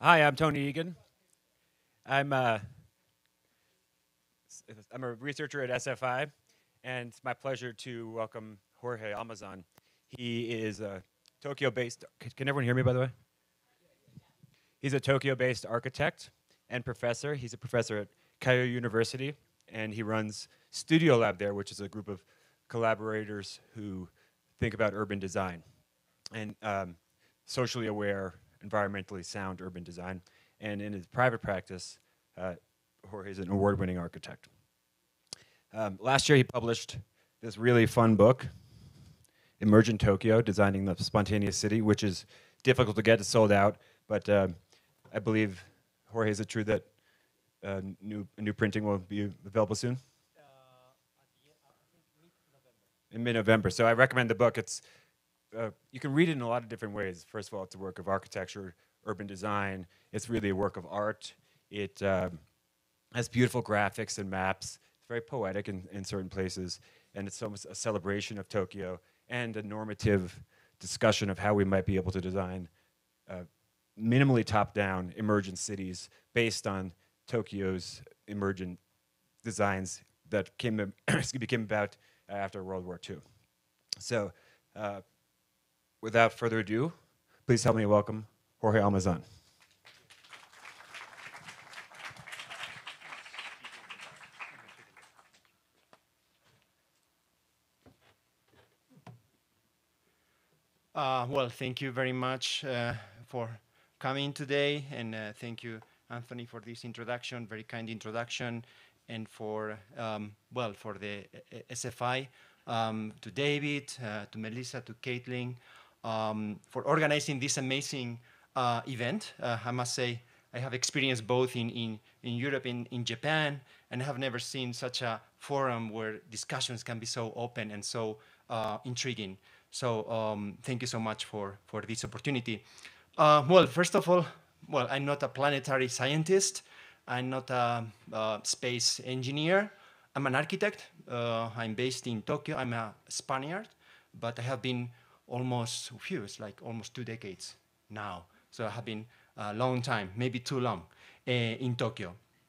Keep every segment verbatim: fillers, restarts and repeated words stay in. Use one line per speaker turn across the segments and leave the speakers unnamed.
Hi, I'm Tony Egan. I'm uh, I'm a researcher at S F I, and it's my pleasure to welcome Jorge Almazan. He is a Tokyo-based. c- Can everyone hear me, by the way? He's a Tokyo-based architect and professor. He's a professor at Keio University, and he runs Studio Lab there, which is a group of collaborators who think about urban design and um, socially aware, environmentally sound urban design. And in his private practice, uh, Jorge is an award-winning architect. Um, last year, he published this really fun book, Emergent Tokyo, Designing the Spontaneous City, which is difficult to get. It's sold out, but um, I believe, Jorge, is it true that uh, new, new printing will be available soon? In mid-November. So I recommend the book. It's uh, you can read it in a lot of different ways. First of all, it's a work of architecture, urban design. It's really a work of art. It um, has beautiful graphics and maps. It's very poetic in, in certain places, and it's almost a celebration of Tokyo and a normative discussion of how we might be able to design uh, minimally top-down emergent cities based on Tokyo's emergent designs that came, excuse me, came about after World War Two. So, uh, without further ado, please help me welcome Jorge Almazan.
Uh, well, thank you very much uh, for coming today, and uh, thank you, Anthony, for this introduction, very kind introduction, and for um, well, for the uh, S F I, um, to David, uh, to Melissa, to Caitlin, um, for organizing this amazing uh, event. Uh, I must say, I have experience both in, in, in Europe and in Japan, and I have never seen such a forum where discussions can be so open and so uh, intriguing. So um, thank you so much for, for this opportunity. Uh, well, first of all, well, I'm not a planetary scientist. I'm not a, a space engineer. I'm an architect. Uh, I'm based in Tokyo. I'm a Spaniard, but I have been almost, phew, it's like almost two decades now. So I have been a long time, maybe too long, uh, in Tokyo.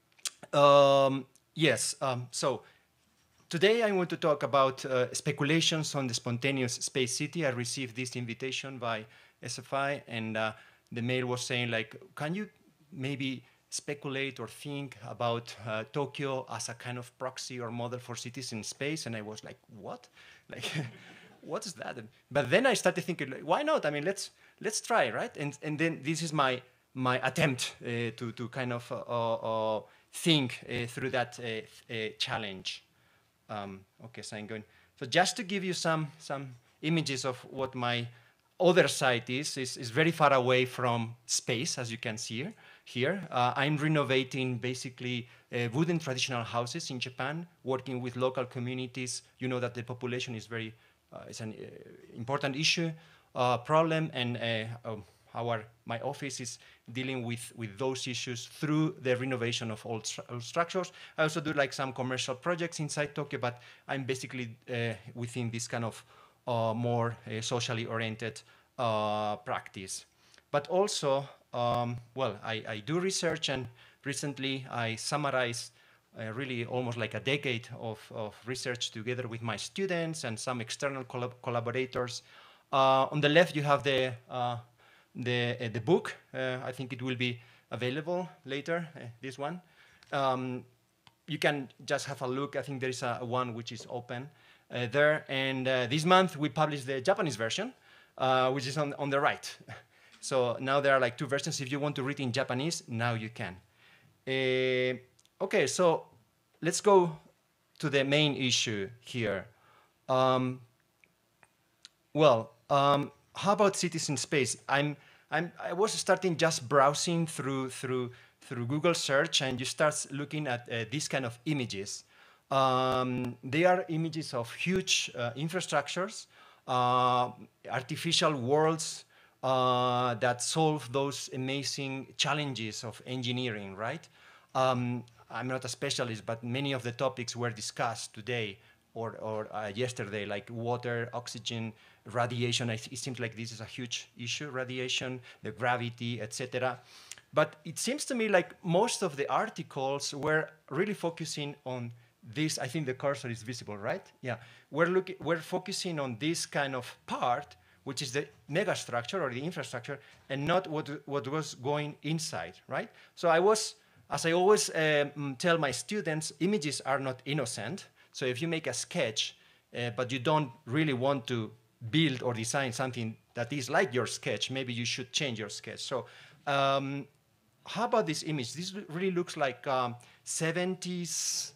Um, yes, um, so today I want to talk about uh, speculations on the spontaneous space city. I received this invitation by S F I, and uh, the mail was saying, like, can you maybe speculate or think about uh, Tokyo as a kind of proxy or model for cities in space? And I was like, what? Like, what is that? But then I started thinking, like, why not? I mean, let's let's try, right? And and then this is my my attempt uh, to to kind of uh, uh, think uh, through that uh, uh, challenge. Um, okay, so I'm going. So just to give you some some images of what my other site is, is, is very far away from space, as you can see here. here. Uh, I'm renovating basically uh, wooden traditional houses in Japan, working with local communities. You know that the population is very, uh, it's an uh, important issue, uh, problem, and uh, um, our my office is dealing with with those issues through the renovation of old, stru old structures. I also do like some commercial projects inside Tokyo, but I'm basically uh, within this kind of uh, more uh, socially oriented uh, practice. But also, um, well, I, I do research, and recently I summarized uh, really almost like a decade of, of research together with my students and some external collab collaborators. Uh, on the left, you have the uh, the, uh, the book. Uh, I think it will be available later, uh, this one. Um, you can just have a look. I think there is a, a one which is open uh, there. And uh, this month we published the Japanese version, uh, which is on, on the right. So now there are like two versions. If you want to read in Japanese, now you can. Uh, okay, so let's go to the main issue here. Um, well, um, how about cities in space? I'm, I'm, I was starting just browsing through, through, through Google search, and you start looking at uh, these kind of images. Um, they are images of huge uh, infrastructures, uh, artificial worlds uh, that solve those amazing challenges of engineering, right? Um, I'm not a specialist, but many of the topics were discussed today or, or uh, yesterday, like water, oxygen, radiation. It seems like this is a huge issue, radiation, the gravity, et cetera. But it seems to me like most of the articles were really focusing on this. I think the cursor is visible, right? Yeah. We're, looking, we're focusing on this kind of part, which is the megastructure or the infrastructure, and not what, what was going inside, right? So I was, as I always um, tell my students, images are not innocent. So if you make a sketch, uh, but you don't really want to build or design something that is like your sketch, maybe you should change your sketch. So um, how about this image? This really looks like um, seventies,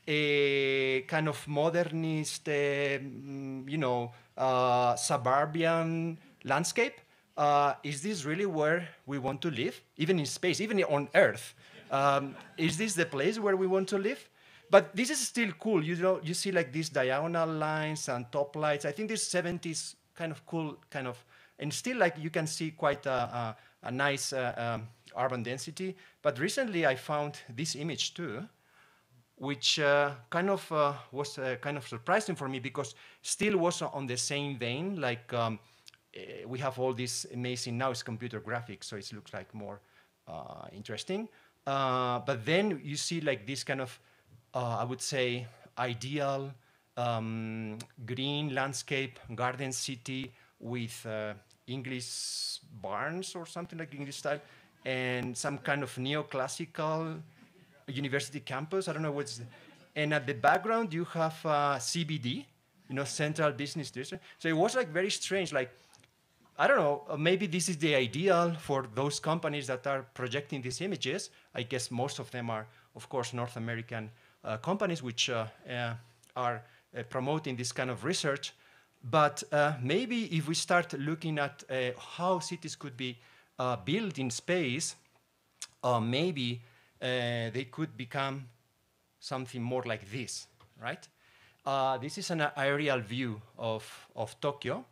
a kind of modernist, uh, you know, uh, suburban landscape. Uh, is this really where we want to live? Even in space, even on Earth. Um, is this the place where we want to live? But this is still cool. You know, you see like these diagonal lines and top lights. I think this seventies kind of cool, kind of, and still like you can see quite a, a, a nice uh, um, urban density. But recently I found this image too, which uh, kind of uh, was uh, kind of surprising for me because still was on the same vein. Like um, uh, we have all this amazing, now it's computer graphics, so it looks like more uh, interesting. Uh, but then you see like this kind of, uh, I would say, ideal um, green landscape, garden city with uh, English barns or something like English style, and some kind of neoclassical university campus. I don't know what's, and at the background you have uh, C B D, you know, Central Business District. So it was like very strange. Like, I don't know, uh, maybe this is the ideal for those companies that are projecting these images. I guess most of them are, of course, North American uh, companies which uh, uh, are uh, promoting this kind of research. But uh, maybe if we start looking at uh, how cities could be uh, built in space, uh, maybe Uh, they could become something more like this, right? Uh, this is an aerial view of, of Tokyo.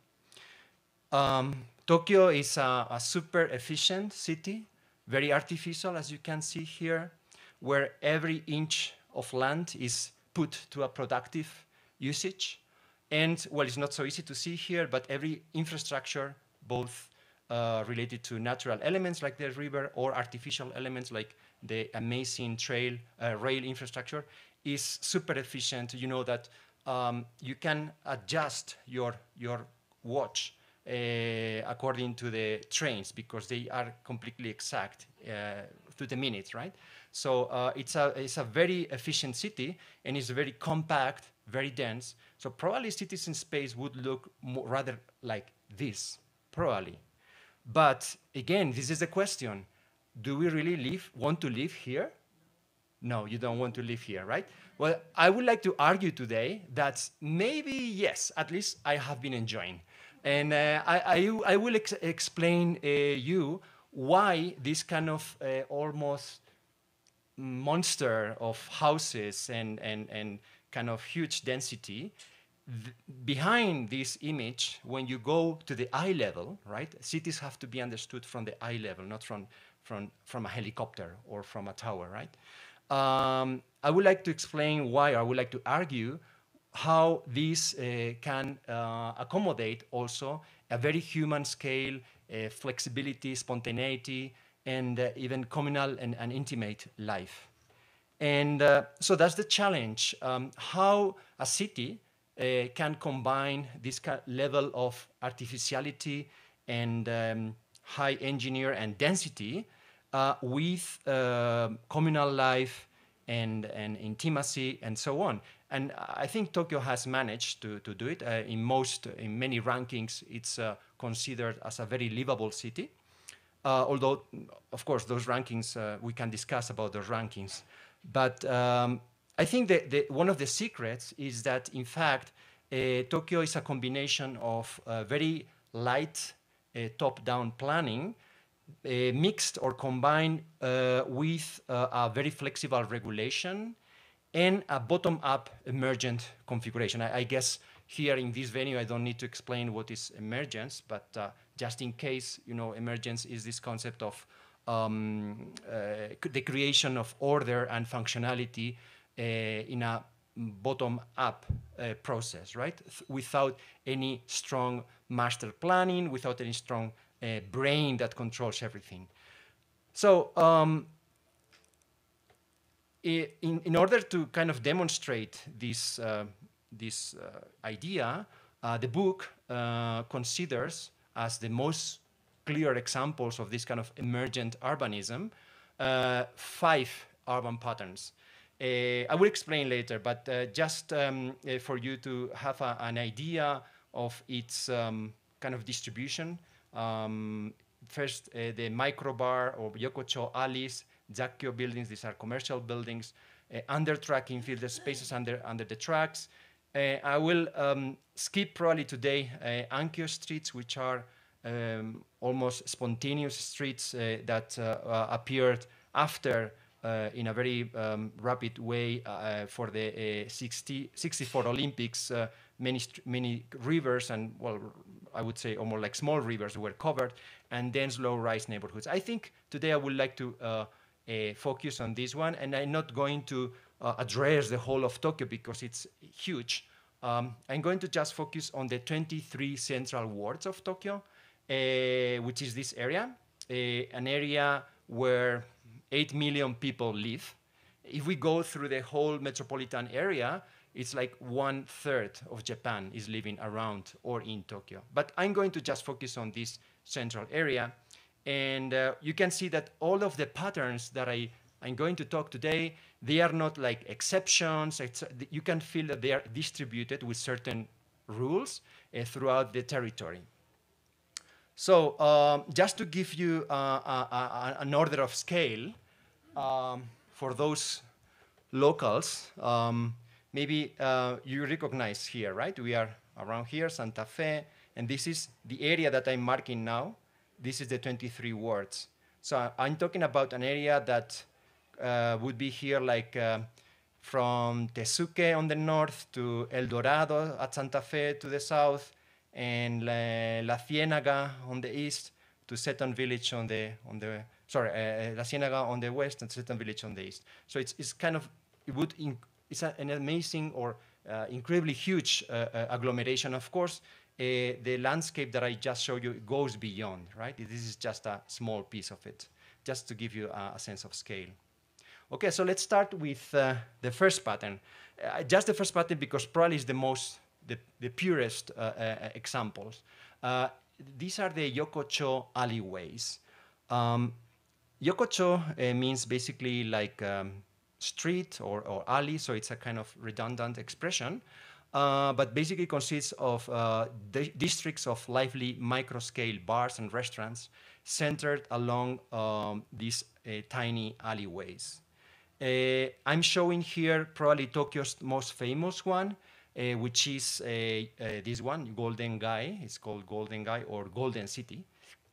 Um, Tokyo is a, a super efficient city, very artificial, as you can see here, where every inch of land is put to a productive usage. And, well, it's not so easy to see here, but every infrastructure, both uh, related to natural elements like the river or artificial elements like the amazing trail, uh, rail infrastructure, is super efficient. You know that um, you can adjust your, your watch uh, according to the trains because they are completely exact uh, to the minute, right? So uh, it's, a, it's a very efficient city, and it's very compact, very dense. So probably cities in space would look more, rather like this, probably. But again, this is the question. Do we really live, want to live here? No, you don't want to live here, right? Well, I would like to argue today that maybe yes, at least I have been enjoying. And uh, I, I, I will ex explain uh, you why this kind of uh, almost monster of houses and, and, and kind of huge density th behind this image, when you go to the eye level, right? Cities have to be understood from the eye level, not from From, from a helicopter or from a tower, right? Um, I would like to explain why, or I would like to argue how this uh, can uh, accommodate also a very human scale, uh, flexibility, spontaneity, and uh, even communal and, and intimate life. And uh, so that's the challenge, um, how a city uh, can combine this level of artificiality and um, high engineer and density uh, with uh, communal life and, and intimacy and so on. And I think Tokyo has managed to, to do it. Uh, in most, in many rankings, it's uh, considered as a very livable city. Uh, although, of course, those rankings, uh, we can discuss about those rankings. But um, I think that the, one of the secrets is that, in fact, uh, Tokyo is a combination of uh, very light Uh, top-down planning uh, mixed or combined uh, with uh, a very flexible regulation and a bottom-up emergent configuration. I, I guess here in this venue I don't need to explain what is emergence, but uh, just in case, you know, emergence is this concept of um, uh, the creation of order and functionality uh, in a bottom-up uh, process, right? Th without any strong master planning, without any strong uh, brain that controls everything. So um, in, in order to kind of demonstrate this, uh, this uh, idea, uh, the book uh, considers as the most clear examples of this kind of emergent urbanism, uh, five urban patterns. Uh, I will explain later, but uh, just um, uh, for you to have a, an idea of its um, kind of distribution. Um, first, uh, the microbar or yokochō alleys, zakkyo buildings, these are commercial buildings, uh, undertrack infill the spaces under, under the tracks. Uh, I will um, skip probably today uh, ankyo streets, which are um, almost spontaneous streets uh, that uh, uh, appeared after uh, in a very um, rapid way uh, for the uh, sixty, sixty-four Olympics. Uh, many, many rivers and, well, I would say almost like small rivers were covered, and then low-rise neighborhoods. I think today I would like to uh, uh, focus on this one, and I'm not going to uh, address the whole of Tokyo because it's huge. Um, I'm going to just focus on the twenty-three central wards of Tokyo, uh, which is this area, uh, an area where eight million people live. If we go through the whole metropolitan area, it's like one third of Japan is living around or in Tokyo. But I'm going to just focus on this central area. And uh, you can see that all of the patterns that I, I'm going to talk today, they are not like exceptions. It's, you can feel that they are distributed with certain rules uh, throughout the territory. So um, just to give you uh, a, a, an order of scale, um, for those locals, um, maybe uh, you recognize here, right? We are around here, Santa Fe, and this is the area that I'm marking now. This is the twenty-three wards. So I'm talking about an area that uh, would be here like uh, from Tesuque on the north to El Dorado at Santa Fe to the south, and La, La Ciénaga on the east to Seton Village on the, on the sorry, uh, La Ciénaga on the west and Seton Village on the east. So it's, it's kind of, it would, in, it's a, an amazing or uh, incredibly huge uh, uh, agglomeration. Of course, uh, the landscape that I just showed you goes beyond, right? This is just a small piece of it, just to give you a, a sense of scale. Okay, so let's start with uh, the first pattern. Uh, just the first pattern because probably is the most, the, the purest uh, uh, examples. Uh, these are the yokochō alleyways. Um, yokochō uh, means basically like um, street or, or alley, so it's a kind of redundant expression, uh, but basically consists of uh, districts of lively micro-scale bars and restaurants centered along um, these uh, tiny alleyways. Uh, I'm showing here probably Tokyo's most famous one, uh, which is uh, uh, this one, Golden Gai. It's called Golden Gai or Golden City.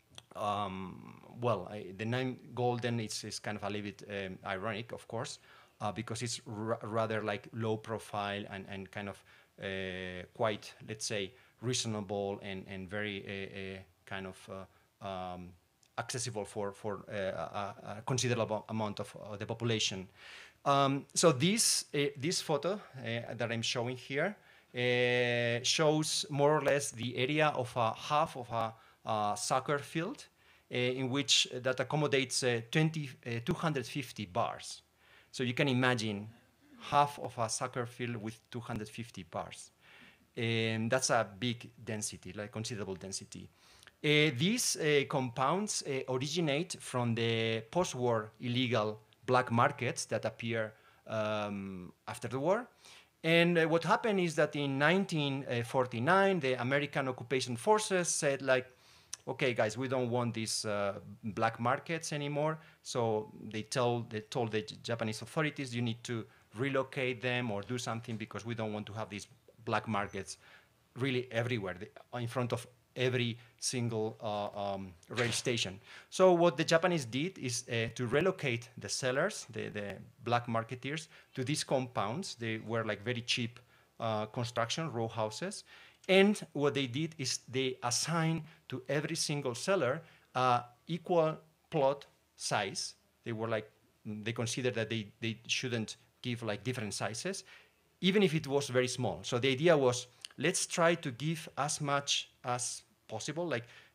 Um, well, I, the name Golden is, is kind of a little bit um, ironic, of course, uh, because it's r rather like low profile and, and kind of uh, quite, let's say, reasonable and, and very uh, uh, kind of uh, um, accessible for, for uh, a, a considerable amount of uh, the population. Um, so this, uh, this photo uh, that I'm showing here uh, shows more or less the area of a half of a uh, soccer field uh, in which uh, that accommodates uh, twenty, uh, two hundred fifty bars. So you can imagine half of a soccer field with two hundred fifty bars. And that's a big density, like considerable density. Uh, these uh, compounds uh, originate from the post-war illegal black markets that appear um, after the war. And uh, what happened is that in nineteen forty-nine, the American occupation forces said, like, okay, guys, we don't want these uh, black markets anymore. So they, tell, they told the Japanese authorities, you need to relocate them or do something because we don't want to have these black markets really everywhere in front of every single uh, um, rail station. So what the Japanese did is uh, to relocate the sellers, the, the black marketeers, to these compounds. They were like very cheap uh, construction, row houses. And what they did is they assigned to every single seller uh, equal plot size. They were like, they considered that they, they shouldn't give like different sizes, even if it was very small. So the idea was, let's try to give as much as possible. Like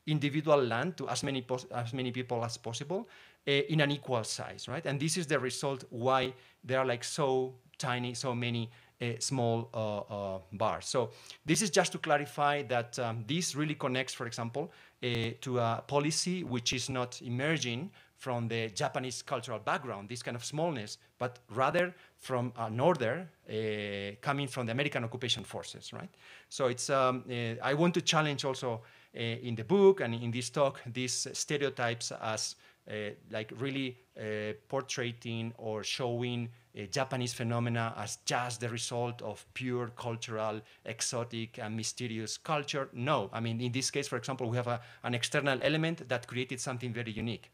individual land to as many as many people as possible uh, in an equal size, right? And this is the result why there are like so tiny, so many uh, small uh, uh, bars. So this is just to clarify that um, this really connects, for example, uh, to a policy which is not emerging from the Japanese cultural background, this kind of smallness, but rather from an order uh, coming from the American occupation forces, right? So it's, um, uh, I want to challenge also uh, in the book and in this talk, these stereotypes as uh, like really uh, portraying or showing uh, Japanese phenomena as just the result of pure cultural, exotic, and mysterious culture. No, I mean, in this case, for example, we have a, an external element that created something very unique.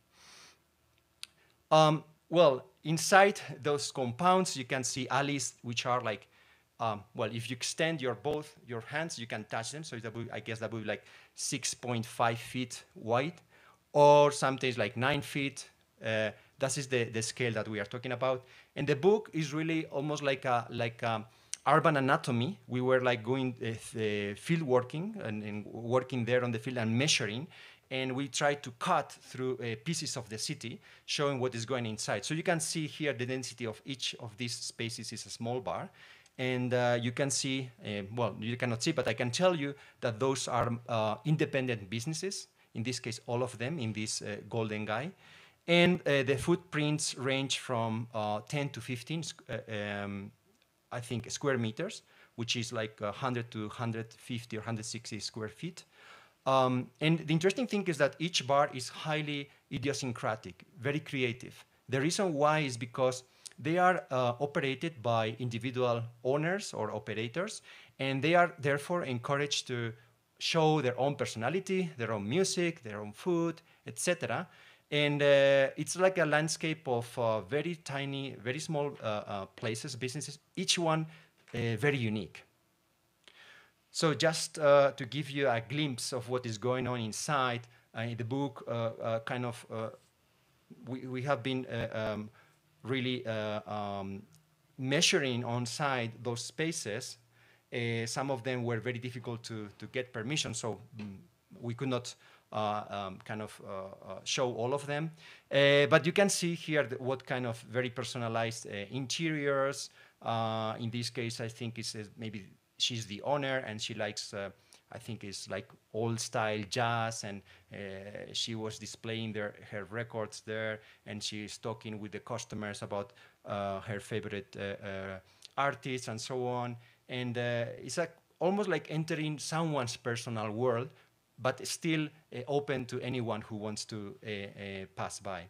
Um, well, inside those compounds, you can see alleys, which are like, um, well, if you extend your both your hands, you can touch them. So that would, I guess that would be like six point five feet wide, or sometimes like nine feet. Uh, that is the, the scale that we are talking about. And the book is really almost like a like a urban anatomy. We were like going uh, the field working and, and working there on the field and measuring. And we try to cut through uh, pieces of the city, showing what is going inside. So you can see here the density of each of these spaces is a small bar. And uh, you can see, uh, well, you cannot see, but I can tell you that those are uh, independent businesses, in this case, all of them in this uh, golden guy. And uh, the footprints range from uh, ten to fifteen, uh, um, I think, square meters, which is like one hundred to one hundred fifty or one hundred sixty square feet. Um, and the interesting thing is that each bar is highly idiosyncratic, very creative. The reason why is because they are uh, operated by individual owners or operators, and they are therefore encouraged to show their own personality, their own music, their own food, et cetera. And uh, it's like a landscape of uh, very tiny, very small uh, uh, places, businesses, each one uh, very unique. So just uh, to give you a glimpse of what is going on inside, uh, in the book, uh, uh, kind of, uh, we, we have been uh, um, really uh, um, measuring on site those spaces. Uh, some of them were very difficult to, to get permission, so mm, we could not uh, um, kind of uh, uh, show all of them. Uh, but you can see here what kind of very personalized uh, interiors. Uh, in this case, I think it's uh, maybe she's the owner, and she likes, uh, I think it's like old-style jazz, and uh, she was displaying their, her records there, and she's talking with the customers about uh, her favorite uh, uh, artists and so on. And uh, it's like almost like entering someone's personal world, but still uh, open to anyone who wants to uh, uh, pass by.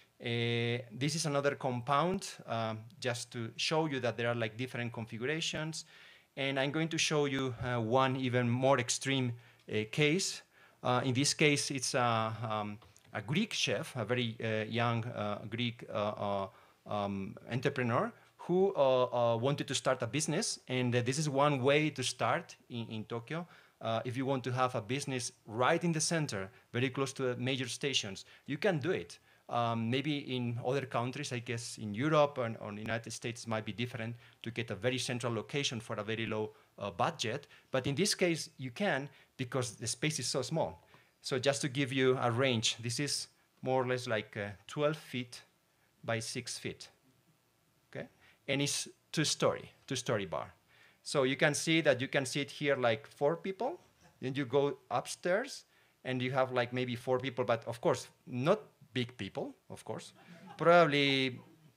Uh, this is another compound, um, just to show you that there are like different configurations. And I'm going to show you uh, one even more extreme uh, case. Uh, in this case, it's a, um, a Greek chef, a very uh, young uh, Greek uh, uh, um, entrepreneur who uh, uh, wanted to start a business. And uh, this is one way to start in, in Tokyo. Uh, if you want to have a business right in the center, very close to major stations, you can do it. Um, maybe in other countries, I guess in Europe and or in the United States, it might be different to get a very central location for a very low uh, budget. But in this case, you can because the space is so small. So just to give you a range, this is more or less like uh, twelve feet by six feet. Okay, and it's two-story, two-story bar. So you can see that you can sit here like four people. Then you go upstairs, and you have like maybe four people, but of course not big people, of course. Probably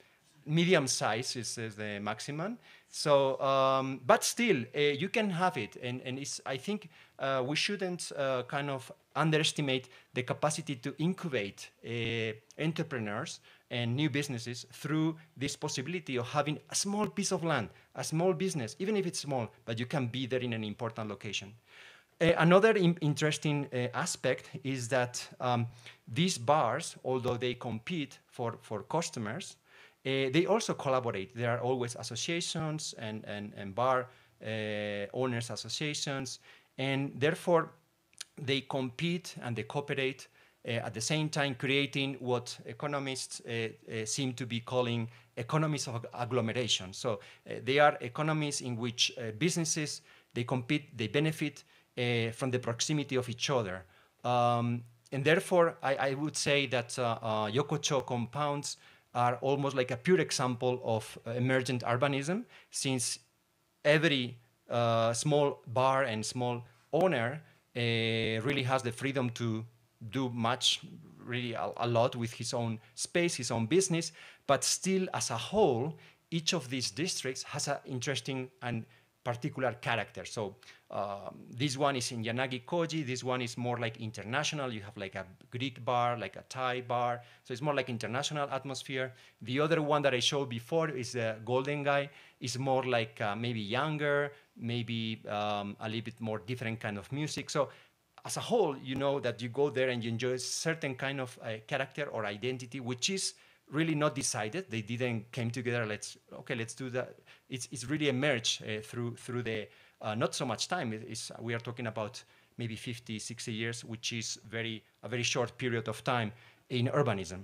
medium size is, is the maximum. So, um, but still, uh, you can have it. And, and it's, I think uh, we shouldn't uh, kind of underestimate the capacity to incubate uh, entrepreneurs and new businesses through this possibility of having a small piece of land, a small business, even if it's small, but you can be there in an important location. Uh, another in interesting uh, aspect is that um, these bars, although they compete for, for customers, uh, they also collaborate. There are always associations and, and, and bar uh, owners associations, and therefore they compete and they cooperate uh, at the same time, creating what economists uh, uh, seem to be calling economies of agglomeration. So uh, they are economies in which uh, businesses, they compete, they benefit Uh, from the proximity of each other. Um, and therefore, I, I would say that uh, uh, yokochō compounds are almost like a pure example of uh, emergent urbanism, since every uh, small bar and small owner uh, really has the freedom to do much, really a, a lot with his own space, his own business, but still as a whole, each of these districts has an interesting and particular character. So um, this one is in Yanagi Koji, this one is more like international, you have like a Greek bar, like a Thai bar, so it's more like international atmosphere. The other one that I showed before is the Golden Guy, is more like uh, maybe younger, maybe um, a little bit more different kind of music. So as a whole, you know that you go there and you enjoy a certain kind of uh, character or identity, which is really not decided. They didn't came together. Let's okay, let's do that. It's it's really emerged uh, through through the uh, not so much time. It is, we are talking about maybe fifty, sixty years, which is very a very short period of time in urbanism.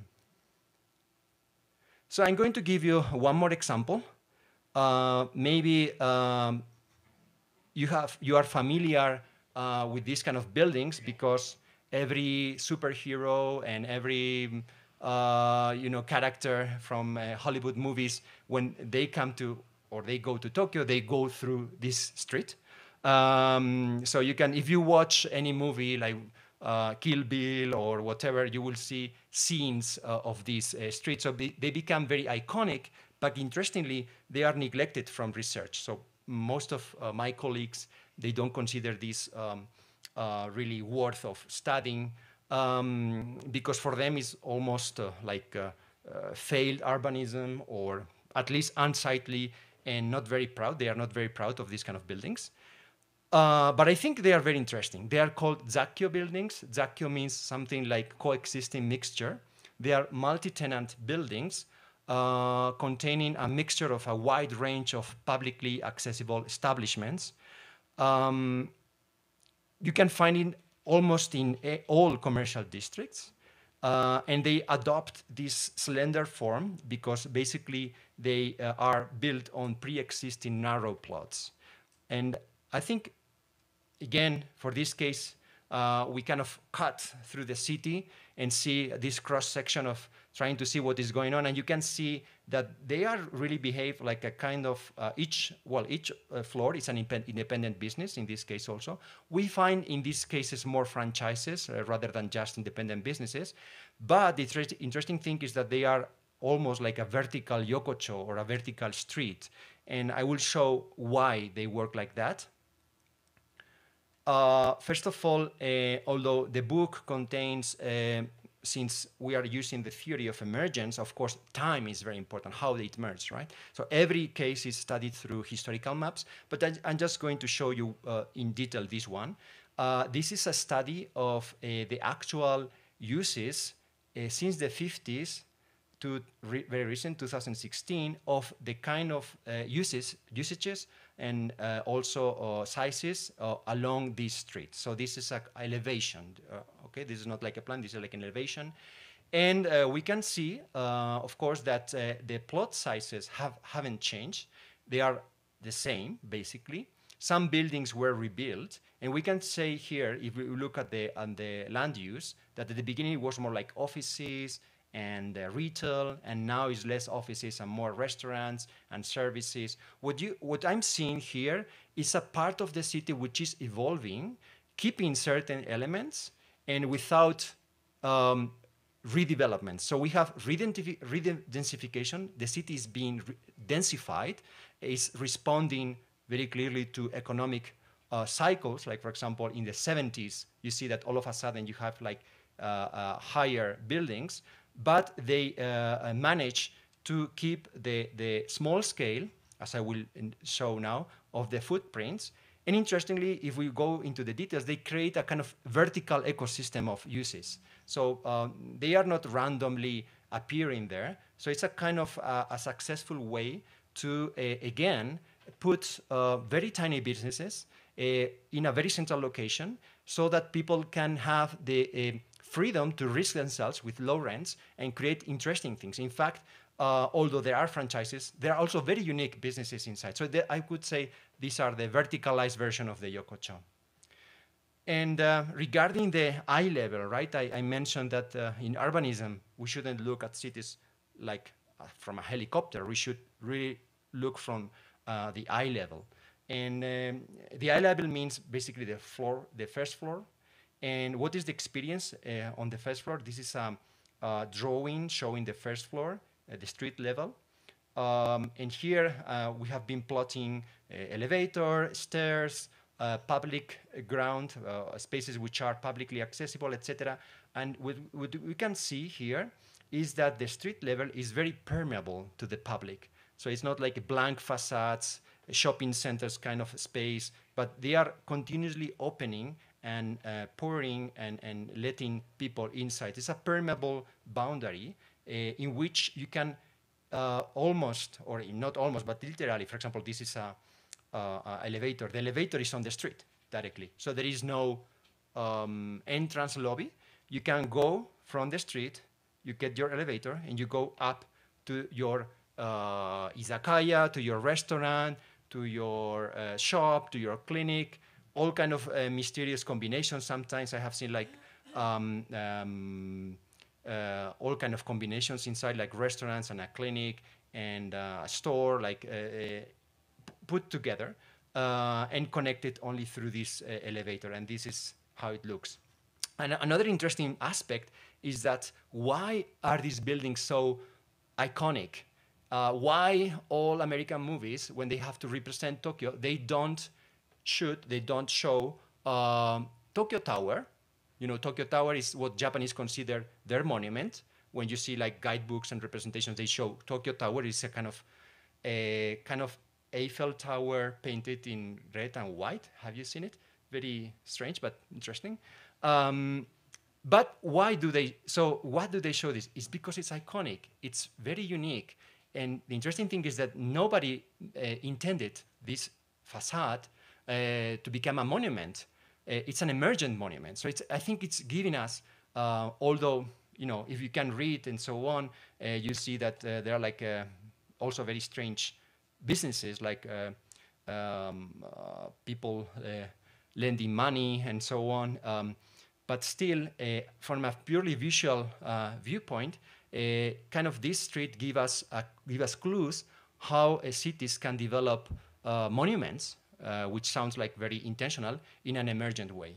So I'm going to give you one more example. Uh, maybe um, you have you are familiar uh, with these kind of buildings because every superhero and every Uh, you know, character from uh, Hollywood movies, when they come to or they go to Tokyo, they go through this street. Um, so you can, if you watch any movie like uh, Kill Bill or whatever, you will see scenes uh, of these uh, streets. So be, they become very iconic, but interestingly, they are neglected from research. So most of uh, my colleagues, they don't consider this um, uh, really worth of studying. Um, because for them it's almost uh, like uh, uh, failed urbanism, or at least unsightly and not very proud. They are not very proud of these kind of buildings. Uh, but I think they are very interesting. They are called zakkyo buildings. Zakkyo means something like coexisting mixture. They are multi-tenant buildings uh, containing a mixture of a wide range of publicly accessible establishments. Um, you can find it almost in all commercial districts, uh, and they adopt this slender form because basically they uh, are built on pre-existing narrow plots. And I think, again, for this case, uh, we kind of cut through the city and see this cross-section of trying to see what is going on, and you can see that they are really behave like a kind of uh, each, well, each uh, floor is an independent business in this case also. We find in these cases more franchises uh, rather than just independent businesses, but the inter interesting thing is that they are almost like a vertical yokochō or a vertical street, and I will show why they work like that. Uh, first of all, uh, although the book contains uh, since we are using the theory of emergence, of course, time is very important, how they emerge, right? So every case is studied through historical maps, but I, I'm just going to show you uh, in detail this one. Uh, this is a study of uh, the actual uses uh, since the fifties to re very recent, two thousand sixteen, of the kind of uh, uses, usages and uh, also uh, sizes uh, along these streets. So this is an elevation, uh, okay? This is not like a plan, this is like an elevation. And uh, we can see, uh, of course, that uh, the plot sizes have, haven't changed. They are the same, basically. Some buildings were rebuilt, and we can say here, if we look at the, at the land use, that at the beginning it was more like offices, and uh, retail, and now is less offices and more restaurants and services. What, you, what I'm seeing here is a part of the city which is evolving, keeping certain elements, and without um, redevelopment. So we have redensification. The city is being densified, is responding very clearly to economic uh, cycles. Like, for example, in the seventies, you see that all of a sudden you have like uh, uh, higher buildings, but they uh, manage to keep the, the small scale, as I will show now, of the footprints. And interestingly, if we go into the details, they create a kind of vertical ecosystem of uses. So um, they are not randomly appearing there. So it's a kind of uh, a successful way to, uh, again, put uh, very tiny businesses uh, in a very central location so that people can have the uh, freedom to risk themselves with low rents and create interesting things. In fact, uh, although there are franchises, there are also very unique businesses inside. So I could say these are the verticalized version of the yokochō. And uh, regarding the eye level, right, I, I mentioned that uh, in urbanism, we shouldn't look at cities like uh, from a helicopter. We should really look from uh, the eye level. And um, the eye level means basically the floor, the first floor. And what is the experience uh, on the first floor? This is a, a drawing showing the first floor at the street level. Um, and here uh, we have been plotting uh, elevator, stairs, uh, public ground, uh, spaces which are publicly accessible, et cetera. And what, what we can see here is that the street level is very permeable to the public. So it's not like blank facades, shopping centers kind of space, but they are continuously opening and uh, pouring and, and letting people inside. It's a permeable boundary uh, in which you can uh, almost, or not almost, but literally, for example, this is a, uh, a elevator. The elevator is on the street directly. So there is no um, entrance lobby. You can go from the street, you get your elevator, and you go up to your uh, izakaya, to your restaurant, to your uh, shop, to your clinic, all kind of uh, mysterious combinations. Sometimes I have seen like um, um, uh, all kind of combinations inside, like restaurants and a clinic and uh, a store, like uh, uh, put together uh, and connected only through this uh, elevator. And this is how it looks. And another interesting aspect is that why are these buildings so iconic? Uh, why all American movies, when they have to represent Tokyo, they don't shoot, they don't show um, Tokyo Tower. You know, Tokyo Tower is what Japanese consider their monument. When you see like guidebooks and representations, they show Tokyo Tower is a kind of a kind of Eiffel Tower painted in red and white. Have you seen it? Very strange, but interesting. Um, but why do they? So what do they show this? It's because it's iconic. It's very unique. And the interesting thing is that nobody uh, intended this facade uh, to become a monument. Uh, it's an emergent monument. So it's, I think it's giving us, uh, although, you know, if you can read and so on, uh, you see that uh, there are like uh, also very strange businesses, like uh, um, uh, people uh, lending money and so on. Um, but still, uh, from a purely visual uh, viewpoint, Uh, kind of this street give us uh, give us clues how uh, cities can develop uh, monuments, uh, which sounds like very intentional, in an emergent way.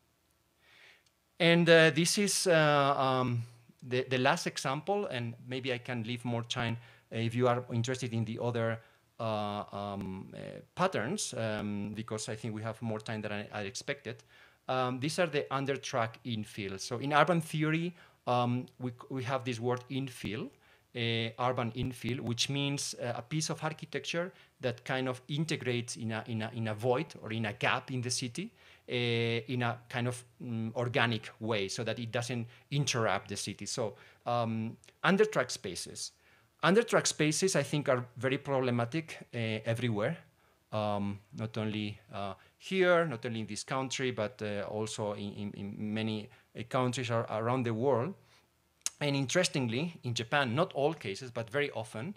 And uh, this is uh, um, the, the last example, and maybe I can leave more time uh, if you are interested in the other uh, um, uh, patterns, um, because I think we have more time than I, I expected. Um, these are the undertrack infills. So in urban theory, Um, we, we have this word infill, uh, urban infill, which means uh, a piece of architecture that kind of integrates in a, in a, in a void or in a gap in the city uh, in a kind of um, organic way so that it doesn't interrupt the city. So um, undertrack spaces. Undertrack spaces, I think, are very problematic uh, everywhere, um, not only uh, here, not only in this country, but uh, also in, in, in many uh, countries are around the world. And interestingly, in Japan, not all cases, but very often,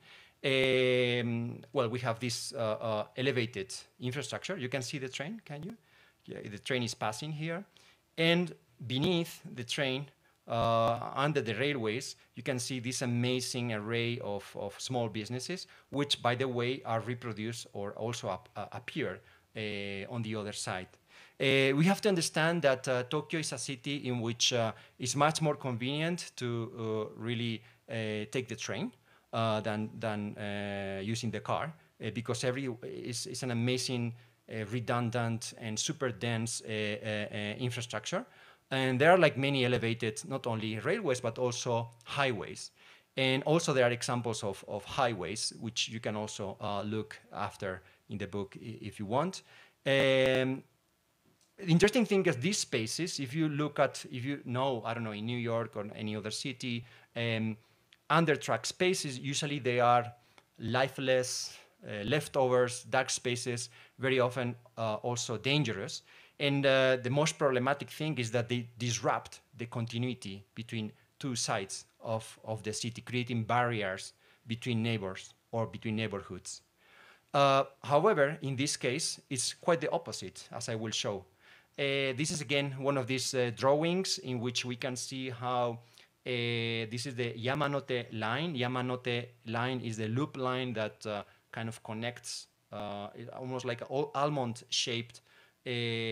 um, well, we have this uh, uh, elevated infrastructure. You can see the train, can you? Yeah, the train is passing here. And beneath the train, uh, under the railways, you can see this amazing array of, of small businesses, which, by the way, are reproduced or also ap uh, appear uh, on the other side. Uh, we have to understand that uh, Tokyo is a city in which uh, it's much more convenient to uh, really uh, take the train uh, than, than uh, using the car, uh, because every is, is an amazing, uh, redundant, and super dense uh, uh, uh, infrastructure. And there are like many elevated, not only railways, but also highways. And also there are examples of, of highways, which you can also uh, look after in the book if you want. Um, The interesting thing is these spaces, if you look at, if you know, I don't know, in New York or any other city, um, undertrack spaces, usually they are lifeless, uh, leftovers, dark spaces, very often uh, also dangerous. And uh, the most problematic thing is that they disrupt the continuity between two sides of, of the city, creating barriers between neighbors or between neighborhoods. Uh, however, in this case, it's quite the opposite, as I will show. Uh, this is again one of these uh, drawings in which we can see how uh, this is the Yamanote line. Yamanote line is the loop line that uh, kind of connects, uh, almost like an almond-shaped uh,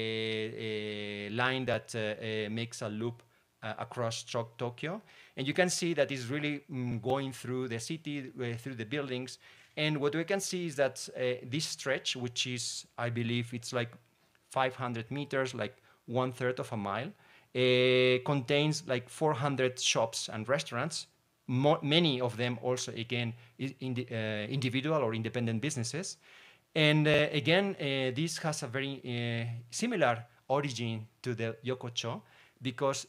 uh, line that uh, uh, makes a loop uh, across Tokyo. And you can see that it's really mm, going through the city, uh, through the buildings. And what we can see is that uh, this stretch, which is, I believe, it's like five hundred meters, like one third of a mile, uh, contains like four hundred shops and restaurants. Mo many of them also, again, in the, uh, individual or independent businesses. And uh, again, uh, this has a very uh, similar origin to the yokochō, because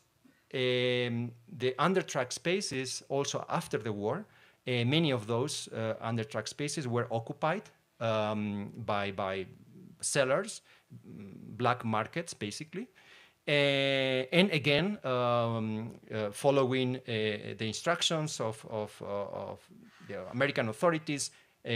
um, the undertrack spaces, also after the war, uh, many of those uh, undertrack spaces were occupied um, by, by sellers, black markets, basically. Uh, and again, um, uh, following uh, the instructions of, of, uh, of the American authorities,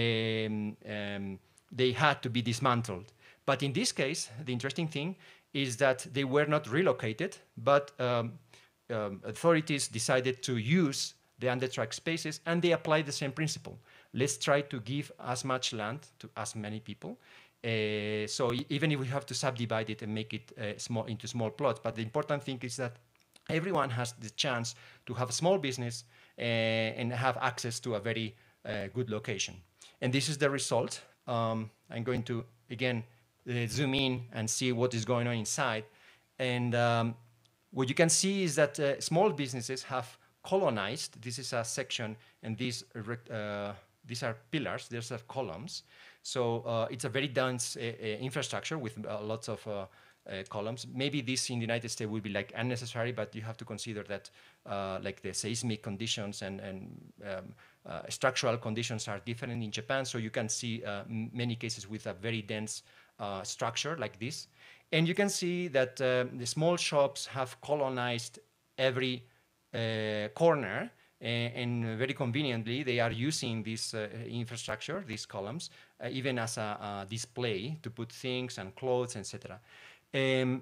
um, um, they had to be dismantled. But in this case, the interesting thing is that they were not relocated, but um, um, authorities decided to use the undertrack spaces, and they applied the same principle. Let's try to give as much land to as many people. Uh, so even if we have to subdivide it and make it uh, small into small plots, but the important thing is that everyone has the chance to have a small business uh, and have access to a very uh, good location. And this is the result. Um, I'm going to, again, uh, zoom in and see what is going on inside. And um, what you can see is that uh, small businesses have colonized. This is a section, and these, uh, these are pillars. These are columns. So uh, it's a very dense uh, uh, infrastructure with uh, lots of uh, uh, columns. Maybe this in the United States would be like unnecessary, but you have to consider that uh, like the seismic conditions and, and um, uh, structural conditions are different in Japan. So you can see uh, many cases with a very dense uh, structure like this. And you can see that uh, the small shops have colonized every uh, corner. Uh, and very conveniently, they are using this uh, infrastructure, these columns, uh, even as a, a display to put things and clothes, et cetera. Um,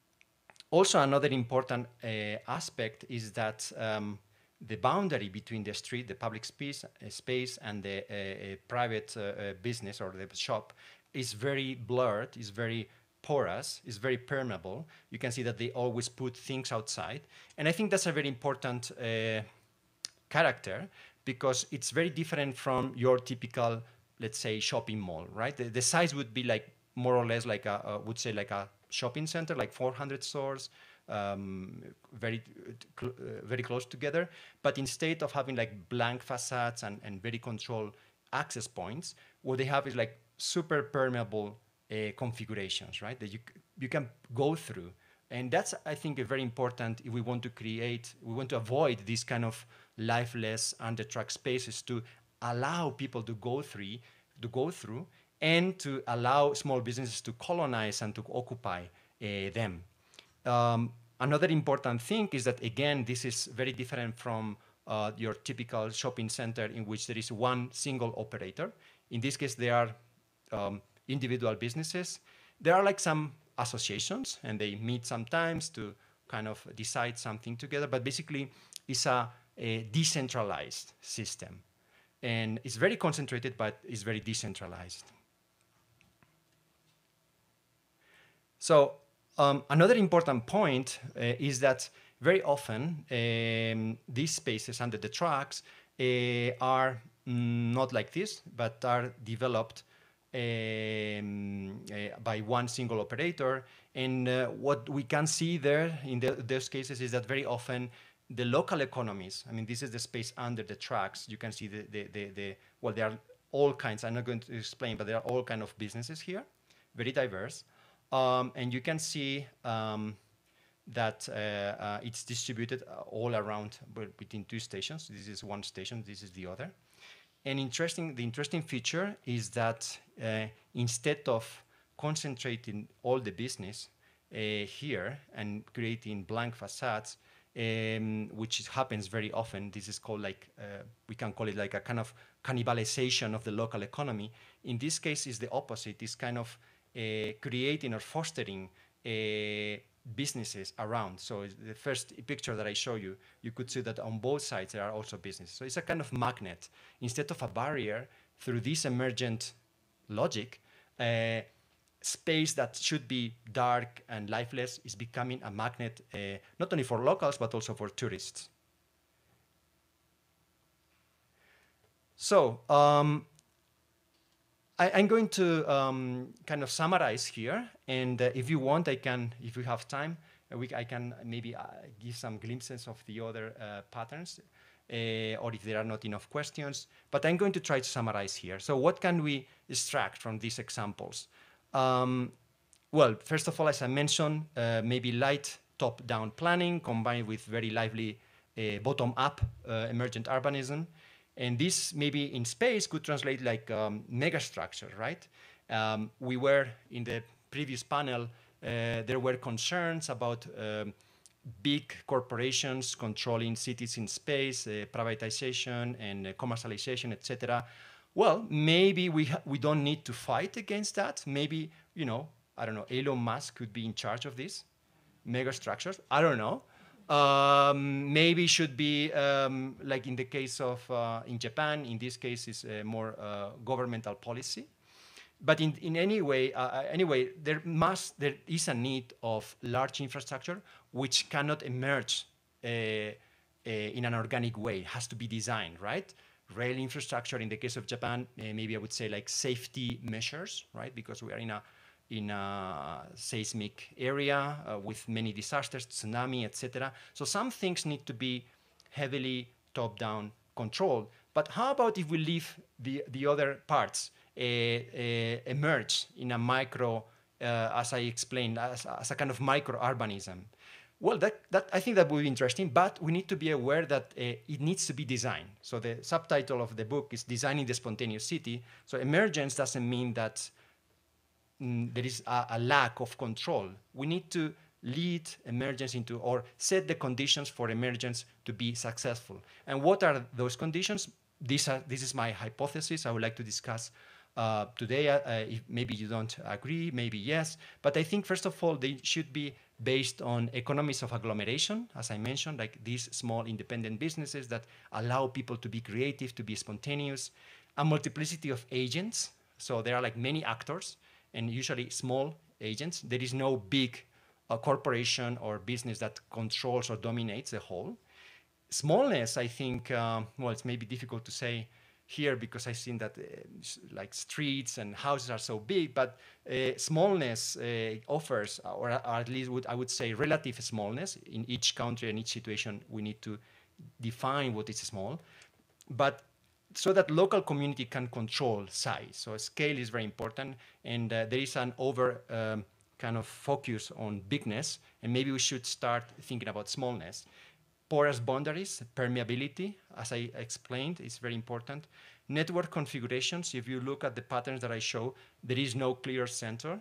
also, another important uh, aspect is that um, the boundary between the street, the public space, uh, space and the uh, private uh, business or the shop is very blurred, is very porous, is very permeable. You can see that they always put things outside. And I think that's a very important uh, character, because it's very different from your typical, let's say, shopping mall, right? The, the size would be like more or less like a, uh, would say like a shopping center, like four hundred stores, um, very, uh, very close together. But instead of having like blank facades and, and very controlled access points, what they have is like super permeable uh, configurations, right? That you, you can go through. And that's, I think, very important if we want to create, we want to avoid this kind of lifeless undertrack spaces, to allow people to go through, to go through, and to allow small businesses to colonize and to occupy uh, them. Um, another important thing is that, again, this is very different from uh, your typical shopping center in which there is one single operator. In this case, there are um, individual businesses. There are like some associations, and they meet sometimes to kind of decide something together, but basically it's a, a decentralized system. And it's very concentrated, but it's very decentralized. So um, another important point uh, is that very often um, these spaces under the tracks uh, are mm, not like this, but are developed Um, uh, by one single operator. And uh, what we can see there in the, those cases is that very often the local economies, I mean, this is the space under the tracks. You can see the, the, the, the well, there are all kinds, I'm not going to explain, but there are all kinds of businesses here, very diverse. Um, and you can see um, that uh, uh, it's distributed all around between two stations. This is one station, this is the other. And interesting, the interesting feature is that uh, instead of concentrating all the business uh, here and creating blank facades, um, which happens very often, this is called like, uh, we can call it like a kind of cannibalization of the local economy. In this case, is the opposite. It's kind of uh, creating or fostering uh, businesses around. So the first picture that I show you, you could see that on both sides there are also businesses. So it's a kind of magnet. Instead of a barrier, through this emergent logic, uh, space that should be dark and lifeless is becoming a magnet, uh, not only for locals, but also for tourists. So um, I, I'm going to um, kind of summarize here, and uh, if you want, I can, if we have time, uh, we, I can maybe uh, give some glimpses of the other uh, patterns, uh, or if there are not enough questions, but I'm going to try to summarize here. So what can we extract from these examples? Um, well, first of all, as I mentioned, uh, maybe light top-down planning combined with very lively uh, bottom-up uh, emergent urbanism. And this maybe in space could translate like um, megastructure, right? Um, we were in the previous panel, uh, there were concerns about um, big corporations controlling cities in space, uh, privatization and uh, commercialization, et cetera. Well, maybe we we don't need to fight against that. Maybe, you know, I don't know, Elon Musk could be in charge of this megastructures. I don't know. Um, maybe should be um, like in the case of uh, in Japan. In this case, is uh, more uh, governmental policy. But in in any way, uh, anyway, there must there is a need of large infrastructure which cannot emerge uh, uh, in an organic way. It has to be designed, right? Rail infrastructure, in the case of Japan, uh, maybe I would say like safety measures, right? Because we are in a in a seismic area uh, with many disasters, tsunami, et cetera. So some things need to be heavily top-down controlled. But how about if we leave the the other parts uh, uh, emerge in a micro, uh, as I explained, as, as a kind of micro-urbanism? Well, that, that, I think that would be interesting, but we need to be aware that uh, it needs to be designed. So the subtitle of the book is Designing the Spontaneous City. So emergence doesn't mean that mm, there is a, a lack of control. We need to lead emergence into, or set the conditions for emergence to be successful. And what are those conditions? These are, this is my hypothesis I would like to discuss uh, today. Uh, if maybe you don't agree, maybe yes. But I think, first of all, they should be based on economies of agglomeration, as I mentioned, like these small independent businesses that allow people to be creative, to be spontaneous, a multiplicity of agents. So there are like many actors and usually small agents. There is no big uh, corporation or business that controls or dominates the whole. Smallness, I think, um, well, it's maybe difficult to say here because I've seen that uh, like streets and houses are so big, but uh, smallness uh, offers, or, or at least would, I would say relative smallness. In each country and each situation, we need to define what is small, but so that local community can control size. So scale is very important, and uh, there is an over um, kind of focus on bigness, and maybe we should start thinking about smallness. Porous boundaries, permeability, as I explained, is very important. Network configurations, if you look at the patterns that I show, there is no clear center.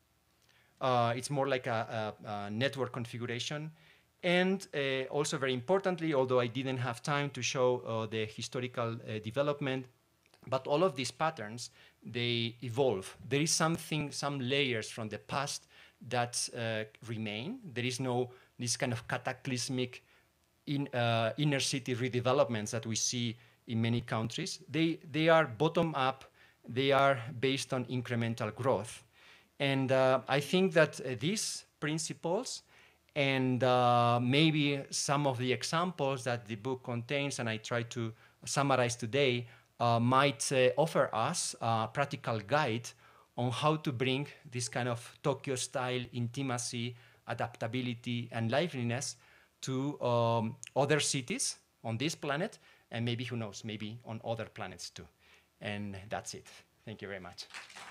Uh, it's more like a, a, a network configuration. And uh, also very importantly, although I didn't have time to show uh, the historical uh, development, but all of these patterns, they evolve. There is something, some layers from the past that uh, remain. There is no this kind of cataclysmic in uh, inner city redevelopments that we see in many countries. They, they are bottom up, they are based on incremental growth. And uh, I think that uh, these principles and uh, maybe some of the examples that the book contains, and I try to summarize today, uh, might uh, offer us a practical guide on how to bring this kind of Tokyo-style intimacy, adaptability, and liveliness to um, other cities on this planet, and maybe, who knows, maybe on other planets too. And that's it. Thank you very much.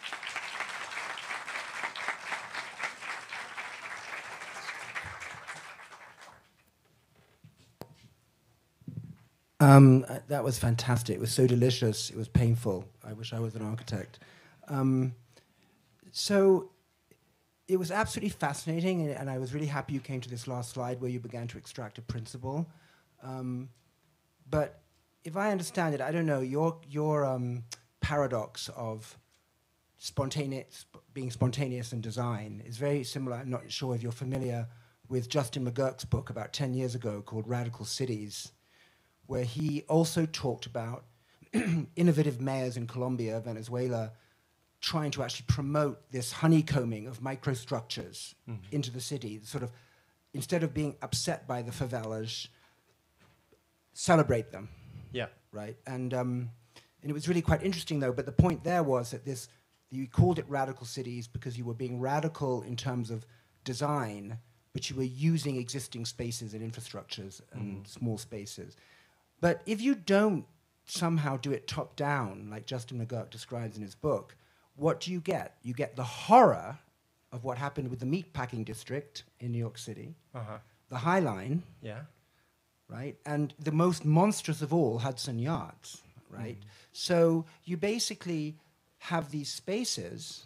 Um, uh, that was fantastic. It was so delicious. It was painful. I wish I was an architect. Um, so it was absolutely fascinating, and, and I was really happy you came to this last slide where you began to extract a principle. Um, but if I understand it, I don't know, your, your um, paradox of spontaneous, being spontaneous in design is very similar. I'm not sure if you're familiar with Justin McGurk's book about ten years ago called Radical Cities, where he also talked about innovative mayors in Colombia, Venezuela, trying to actually promote this honeycombing of microstructures mm-hmm. into the city, sort of, instead of being upset by the favelas, celebrate them.
Yeah.
Right? And, um, and it was really quite interesting, though, but the point there was that this, you called it radical cities because you were being radical in terms of design, but you were using existing spaces and infrastructures and mm. small spaces. But if you don't somehow do it top down, like Justin McGurk describes in his book, what do you get? You get the horror of what happened with the meatpacking district in New York City, uh-huh. the High Line,
yeah,
right, and the most monstrous of all, Hudson Yards, right? Mm. So you basically have these spaces,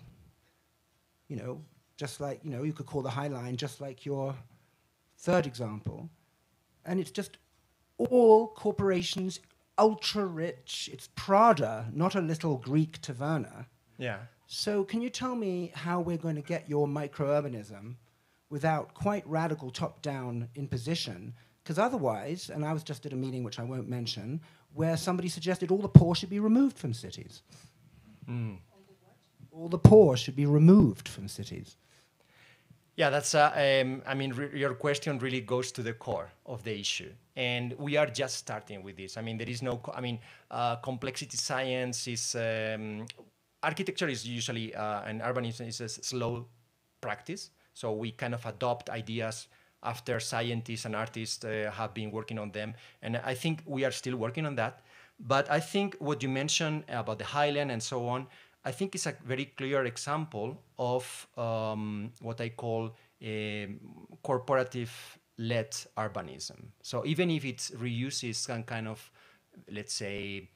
you know, just like, you know, you could call the High Line just like your third example, and it's just all corporations, ultra rich. It's Prada, not a little Greek taverna.
Yeah.
So can you tell me how we're going to get your microurbanism without quite radical top-down imposition? Because otherwise, and I was just at a meeting which I won't mention, where somebody suggested all the poor should be removed from cities. Mm. All the poor should be removed from cities.
Yeah, that's. Uh, um, I mean, re- your question really goes to the core of the issue, and we are just starting with this. I mean, there is no. Co- I mean, uh, complexity science is. Um, architecture is usually uh, and urbanism is a slow practice. So we kind of adopt ideas after scientists and artists uh, have been working on them, and I think we are still working on that. But I think what you mentioned about the Highland and so on, I think it's a very clear example of um, what I call a corporative-led urbanism. So even if it reuses some kind of, let's say,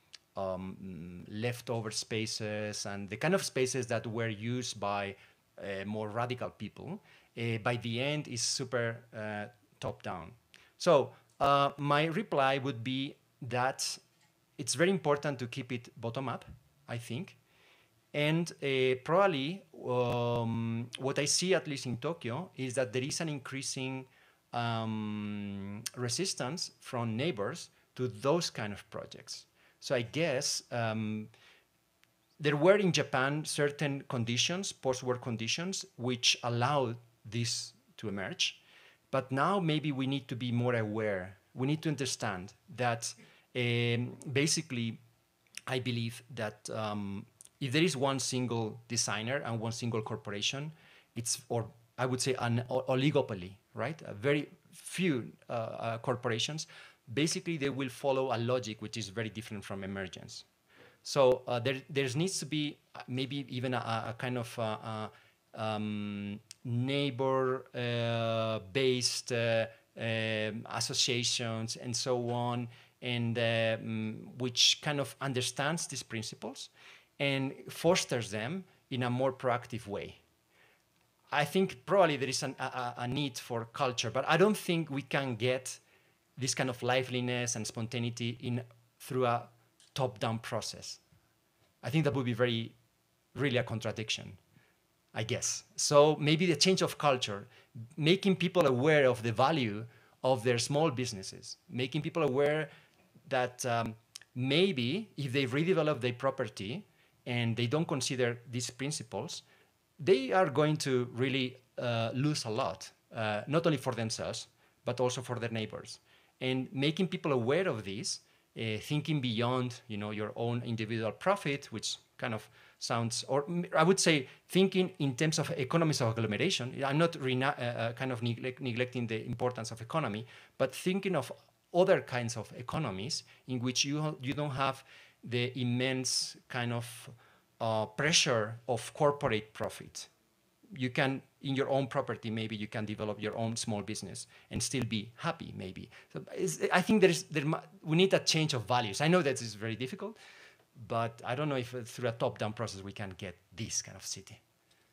um, leftover spaces and the kind of spaces that were used by uh, more radical people, uh, by the end is super uh, top-down. So uh, my reply would be that it's very important to keep it bottom-up, I think. And uh, probably um, what I see, at least in Tokyo, is that there is an increasing um, resistance from neighbors to those kind of projects. So I guess um, there were in Japan certain conditions, post-war conditions, which allowed this to emerge. But now maybe we need to be more aware. We need to understand that um, basically, I believe that um, if there is one single designer and one single corporation, it's, or I would say an oligopoly, right? A very few uh, uh, corporations, basically they will follow a logic which is very different from emergence. So uh, there, there needs to be maybe even a, a kind of uh, uh, um, neighbor-based uh, uh, um, associations and so on, and uh, um, which kind of understands these principles and fosters them in a more proactive way. I think probably there is an, a, a need for culture, but I don't think we can get this kind of liveliness and spontaneity in through a top-down process. I think that would be very, really a contradiction, I guess. So maybe the change of culture, making people aware of the value of their small businesses, making people aware that um, maybe if they redevelop their property and they don't consider these principles, they are going to really uh, lose a lot, uh, not only for themselves, but also for their neighbors. And making people aware of this, uh, thinking beyond, you know, your own individual profit, which kind of sounds, or I would say thinking in terms of economies of agglomeration. I'm not rena- uh, uh, kind of neglect- neglecting the importance of economy, but thinking of other kinds of economies in which you you don't have the immense kind of uh, pressure of corporate profit. You can, in your own property, maybe you can develop your own small business and still be happy, maybe. So I think there is, there, we need a change of values. I know that is very difficult, but I don't know if uh, through a top-down process we can get this kind of city.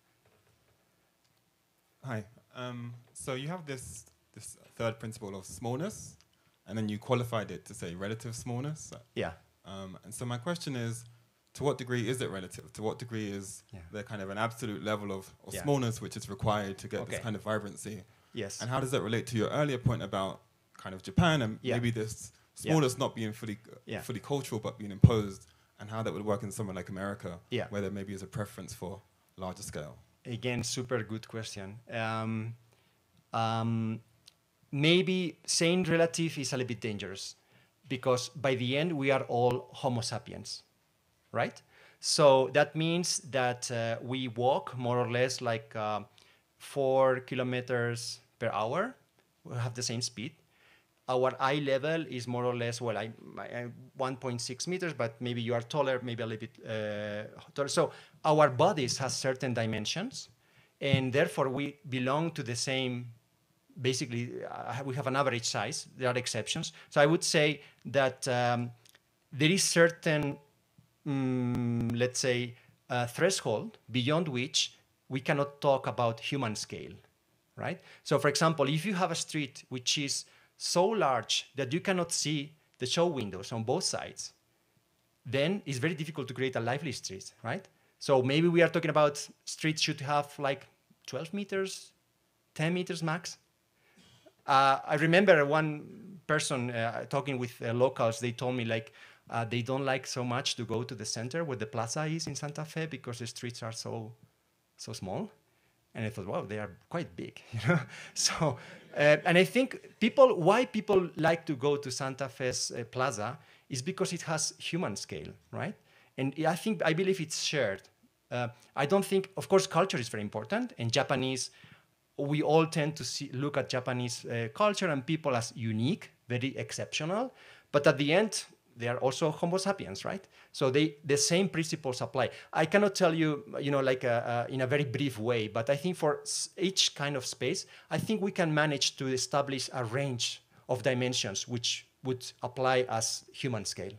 Hi. Um, so you have this this third principle of smallness, and then you qualified it to say relative smallness.
Yeah.
Um, and so my question is, to what degree is it relative? To what degree is
Yeah.
there kind of an absolute level of, of
Yeah.
smallness which is required to get
Okay.
this kind of vibrancy?
Yes.
And how does that relate to your earlier point about kind of Japan and
Yeah.
maybe this
Yeah.
smallness not being fully
Yeah.
fully cultural but being imposed, and how that would work in somewhere like America,
Yeah.
where there maybe is a preference for larger scale?
Again, super good question. Um, um, maybe saying relative is a little bit dangerous, because by the end we are all Homo sapiens, right? So that means that uh, we walk more or less like uh, four kilometers per hour. We have the same speed. Our eye level is more or less, well, I, I one point six meters, but maybe you are taller, maybe a little bit uh, taller. So our bodies have certain dimensions, and therefore we belong to the same, basically, uh, we have an average size. There are exceptions. So I would say that um, there is certain, um, let's say, uh, threshold beyond which we cannot talk about human scale, right? So for example, if you have a street which is so large that you cannot see the show windows on both sides, then it's very difficult to create a lively street, right? So maybe we are talking about streets should have like twelve meters, ten meters max. Uh, I remember one person uh, talking with uh, locals, they told me like uh, they don't like so much to go to the center where the plaza is in Santa Fe because the streets are so, so small. And I thought, wow, they are quite big, you know. So, uh, and I think people, why people like to go to Santa Fe's uh, plaza is because it has human scale, right? And I think, I believe it's shared. Uh, I don't think, of course, culture is very important. And Japanese, we all tend to see, look at Japanese uh, culture and people as unique, very exceptional. But at the end, they are also Homo sapiens, right? So they, the same principles apply. I cannot tell you, you know, like a, a, in a very brief way, but I think for each kind of space, I think we can manage to establish a range of dimensions which would apply as human scale.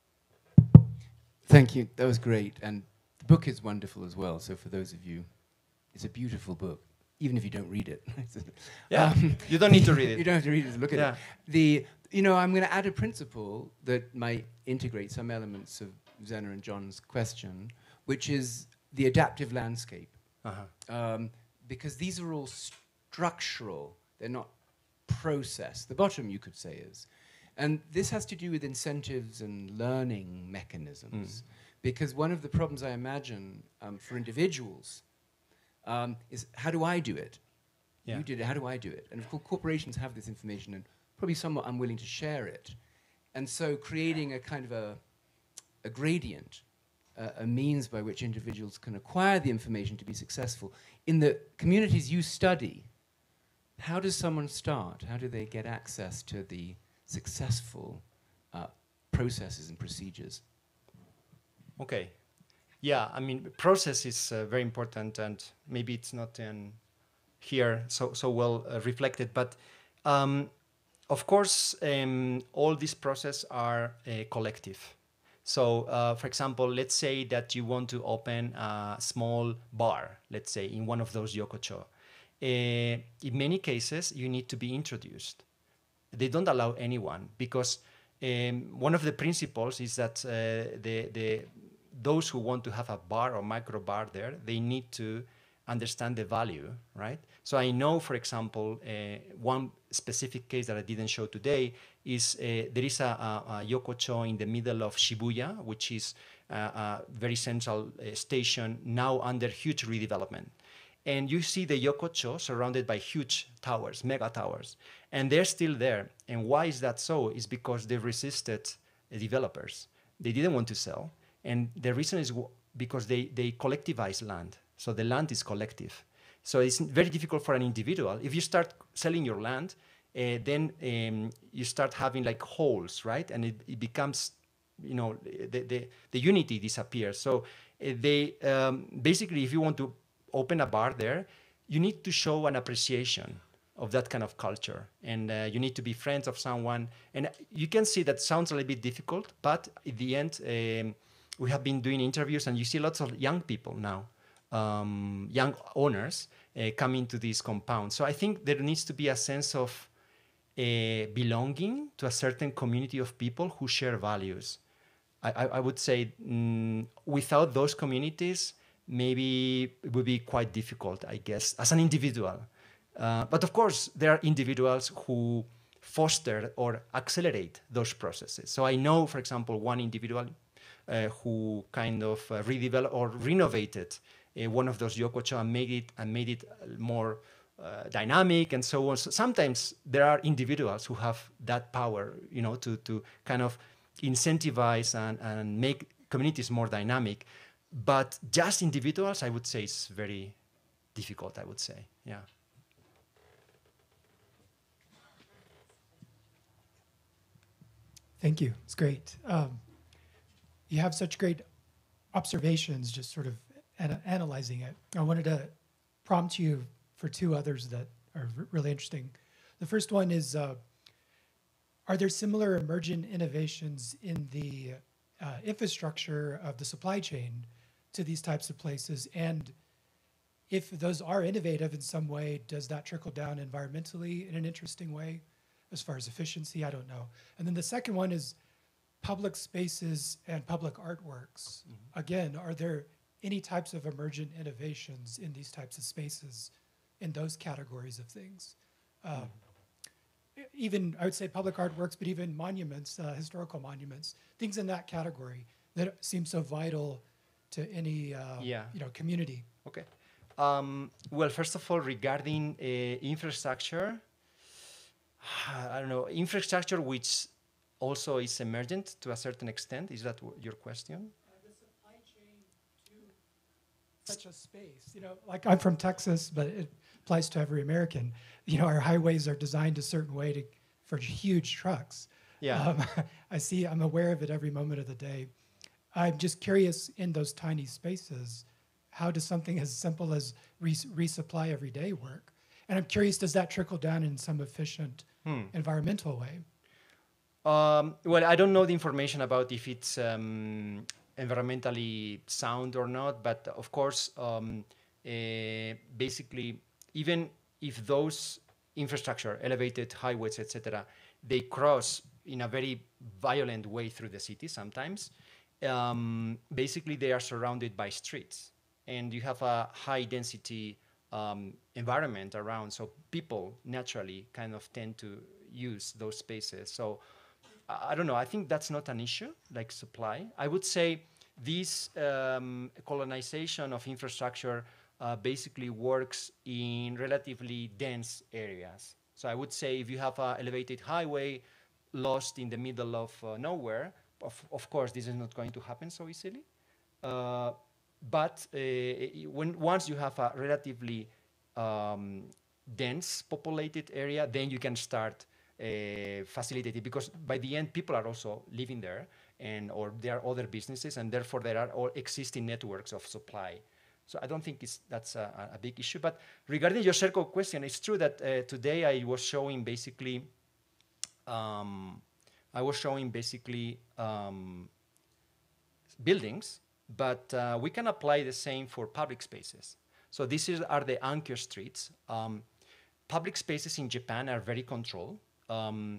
Thank you. That was great. And the book is wonderful as well. So for those of you, it's a beautiful book, even if you don't read it.
Yeah,
um,
you don't need to read it.
You don't have to read it to look at
Yeah.
it. The, you know, I'm going to add a principle that might integrate some elements of Zena and John's question, which is the adaptive landscape.
Uh-huh.
Um, because these are all structural. They're not process. The bottom, you could say, is. And this has to do with incentives and learning mechanisms.
Mm.
Because one of the problems I imagine um, for individuals um, is, how do I do it?
Yeah.
You did it, how do I do it? And of course, corporations have this information and probably somewhat unwilling to share it. And so creating a kind of a, a gradient, uh, a means by which individuals can acquire the information to be successful. In the communities you study, how does someone start? How do they get access to the successful uh, processes and procedures?
Okay. Yeah, I mean, process is uh, very important, and maybe it's not in here so, so well uh, reflected, but um, of course, um, all these processes are uh, collective. So, uh, for example, let's say that you want to open a small bar, let's say, in one of those yokochō. Uh, in many cases, you need to be introduced. They don't allow anyone, because um, one of the principles is that uh, the, the, those who want to have a bar or micro bar there, they need to understand the value, right? So I know, for example, uh, one specific case that I didn't show today is uh, there is a, a, a yokochō in the middle of Shibuya, which is uh, a very central uh, station now under huge redevelopment. And you see the yokochō surrounded by huge towers, mega towers, and they're still there. And why is that so? Is because they resisted uh, developers. They didn't want to sell. And the reason is w because they, they collectivize land. So the land is collective. So it's very difficult for an individual. If you start selling your land, uh, then um, you start having like holes, right? And it, it becomes, you know, the, the, the unity disappears. So uh, they um, basically, if you want to open a bar there, you need to show an appreciation of that kind of culture. And uh, you need to be friends of someone. And you can see that sounds a little bit difficult, but at the end, um, we have been doing interviews and you see lots of young people now, um, young owners uh, coming to these compounds. So I think there needs to be a sense of uh, belonging to a certain community of people who share values. I, I, I would say mm, without those communities, maybe it would be quite difficult, I guess, as an individual. Uh, but of course, there are individuals who foster or accelerate those processes. So I know, for example, one individual uh, who kind of uh, redeveloped or renovated uh, one of those yokochō and made it and made it more uh, dynamic and so on. So sometimes there are individuals who have that power, you know, to to kind of incentivize and, and make communities more dynamic. But just individuals, I would say, is very difficult, I would say, yeah.
Thank you. It's great. Um, you have such great observations, just sort of ana analyzing it. I wanted to prompt you for two others that are r really interesting. The first one is, uh, are there similar emergent innovations in the uh, infrastructure of the supply chain to these types of places? And if those are innovative in some way, does that trickle down environmentally in an interesting way? As far as efficiency, I don't know. And then the second one is public spaces and public artworks. Mm-hmm. Again, are there any types of emergent innovations in these types of spaces in those categories of things? Um, mm-hmm. Even, I would say public artworks, but even monuments, uh, historical monuments, things in that category that seem so vital to any uh,
yeah.
you know, community.
Okay. Um, well, first of all, regarding uh, infrastructure, I don't know, infrastructure which also is emergent to a certain extent. Is that w your question?
Uh, the supply chain to such a space. You know, like I'm from Texas, but it applies to every American. You know, our highways are designed a certain way to for huge trucks.
Yeah.
Um, I see, I'm aware of it every moment of the day. I'm just curious, in those tiny spaces, how does something as simple as res resupply every day work? And I'm curious, does that trickle down in some efficient hmm. environmental way?
Um, well, I don't know the information about if it's um, environmentally sound or not, but of course, um, uh, basically, even if those infrastructure, elevated highways, et cetera, they cross in a very violent way through the city sometimes, um, basically they are surrounded by streets, and you have a high density Um, environment around, so people naturally kind of tend to use those spaces. So I, I don't know, I think that's not an issue, like supply. I would say this um, colonization of infrastructure uh, basically works in relatively dense areas. So I would say if you have an elevated highway lost in the middle of uh, nowhere, of, of course this is not going to happen so easily. Uh, But uh, when once you have a relatively um, dense populated area, then you can start uh, facilitating, because by the end people are also living there, and or there are other businesses, and therefore there are all existing networks of supply. So I don't think it's, that's a, a big issue. But regarding your circle question, it's true that uh, today I was showing basically, um, I was showing basically um, buildings. But uh, we can apply the same for public spaces. So these is, are the ankyo streets. Um, public spaces in Japan are very controlled. Um,